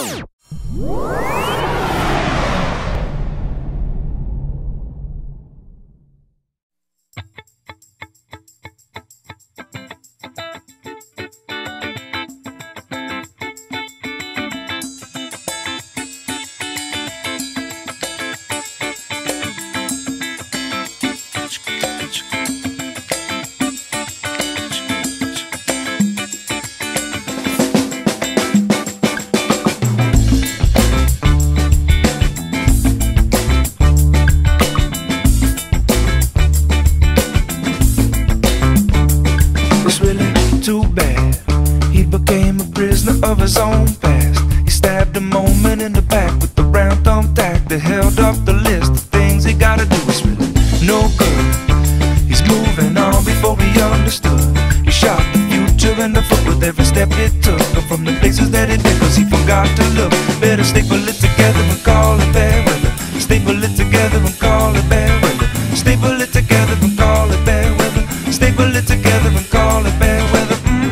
Of his own past, he stabbed a moment in the back with the round thumbtack that held up the list of things he gotta do. It's really no good. He's moving on before he understood. He shot the future in the foot with every step it took, and from the places that he did, cause he forgot to look. Better staple it together and call it bad weather. Staple it together and call it bad weather. Staple it together and call it bad weather. Staple it together and call it bad weather.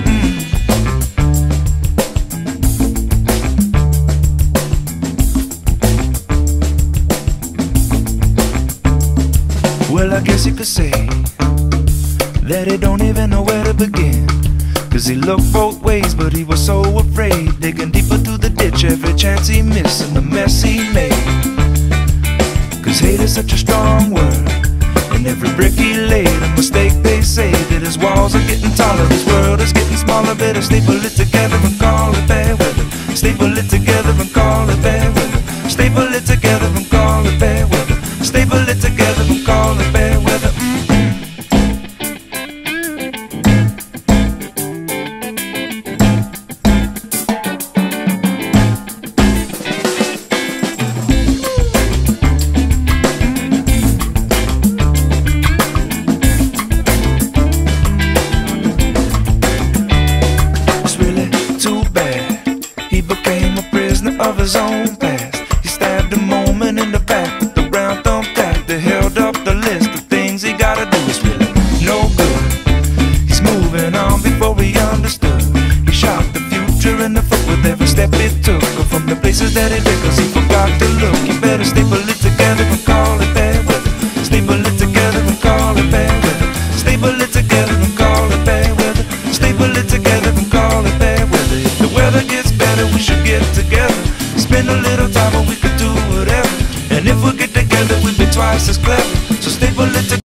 Well, I guess you could say that he don't even know where to begin, cause he looked both ways, but he was so afraid, digging deeper to the ditch every chance he missed and the mess he made. Cause hate is such a strong word, and every brick he laid a mistake. They say that his walls are getting taller, his world is getting smaller. Better staple it together and call it bad weather. Staple it together and call it bad weather. Staple it together and call it bad weather. Staple it together and call it bad weather. It's really too bad. He became a prisoner of his own past. He stabbed a moment in the back with the round thumbtack that held up the list of things he gotta do. It's really no good. He's moving on before he understood. He shot the future in the foot with every step it took, or from the places that he did, cause he forgot to look. You better staple it together and call it bad weather. Staple it together and call it bad weather. Staple it together and call it bad weather. Staple it together and call it bad weather. If the weather gets better, we should get together. Spend a little time and we could do whatever. And if we get together, we'll be twice as clever. So staple it together.